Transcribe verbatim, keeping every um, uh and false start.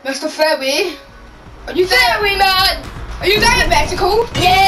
Mister Fairy? Are you Fairy Man? Are you diabetical? Yeah!